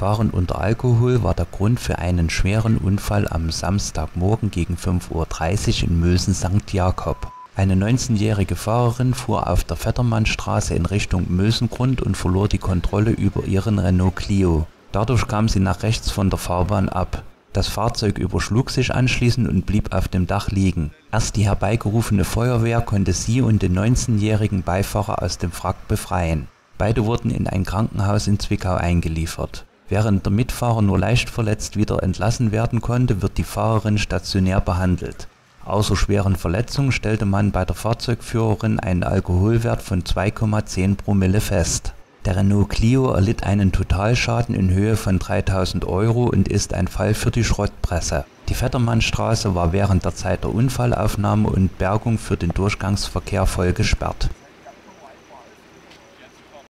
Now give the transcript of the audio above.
Fahren unter Alkohol war der Grund für einen schweren Unfall am Samstagmorgen gegen 5:30 Uhr in Mülsen St. Jakob. Eine 19-jährige Fahrerin fuhr auf der Vettermannstraße in Richtung Mülsengrund und verlor die Kontrolle über ihren Renault Clio. Dadurch kam sie nach rechts von der Fahrbahn ab. Das Fahrzeug überschlug sich anschließend und blieb auf dem Dach liegen. Erst die herbeigerufene Feuerwehr konnte sie und den 19-jährigen Beifahrer aus dem Wrack befreien. Beide wurden in ein Krankenhaus in Zwickau eingeliefert. Während der Mitfahrer nur leicht verletzt wieder entlassen werden konnte, wird die Fahrerin stationär behandelt. Außer schweren Verletzungen stellte man bei der Fahrzeugführerin einen Alkoholwert von 2,10 Promille fest. Der Renault Clio erlitt einen Totalschaden in Höhe von 3.000 € und ist ein Fall für die Schrottpresse. Die Vettermannstraße war während der Zeit der Unfallaufnahme und Bergung für den Durchgangsverkehr voll gesperrt.